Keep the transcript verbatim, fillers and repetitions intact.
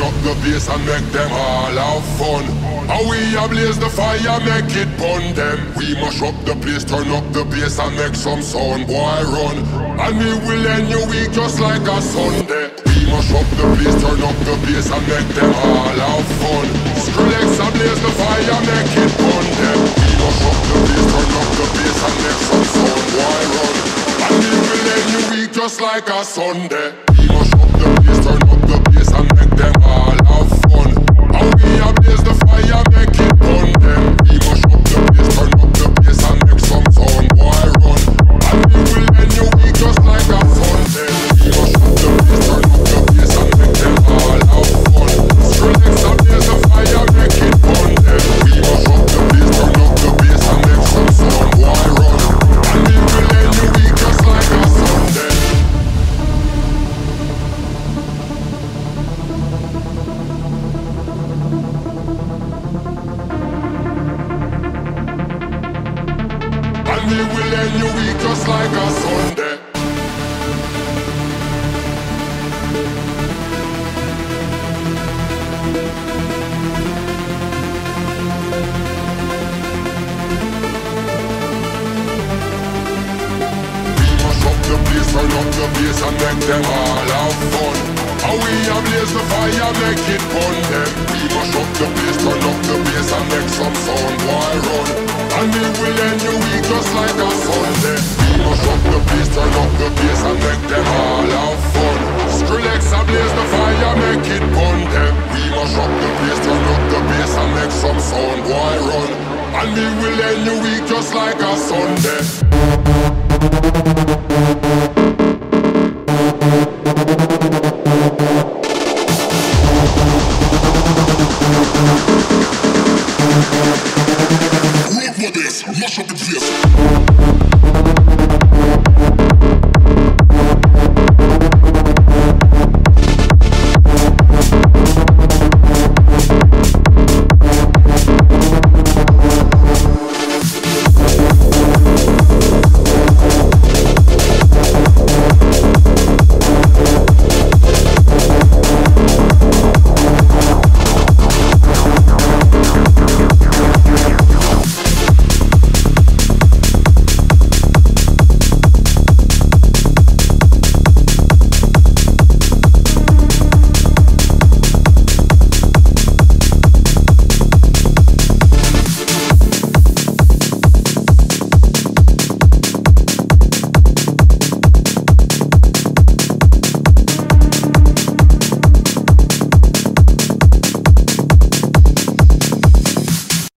up the bass and make them all have fun. How we ablaze the fire, make it burn them. We mash up the place, turn up the bass and make some sound, boy run. And we will end your week just like a Sunday. We mash up the place, turn up the bass and make them all have fun. Skrillex ablaze the fire, make it burn them. We mash up the place, turn up the bass and make some sound, boy run. And we will end your week just like a Sunday. We mash up the place, turn up the bass and make them all have fun. How we ablaze the fire, make it burn them. We mash up the place, turn up the bass and make some sound, boy run. And we will end your week just like a Sunday. We mash up the place, turn up the bass and make them all have fun. Skrillex ablaze the fire, make it burn them. We mash up the place, turn up the bass and make some sound, boy run. And we will end your week just like a Sunday. And we will end your week just like a Sunday. We mash up the place, turn up the bass and make them all have fun. How we ablaze the fire, make it burn them. We mash up the place, turn up the bass and make some sound, boy run. And we will end your week just like a Sunday. We mash up the place, turn up the bass and make them all have fun. Skrillex ablaze the fire, make it burn them. We mash up the place, turn up the bass and make some sound, boy run. And we will end your week just like a Sunday. Rock for this, mash up the place.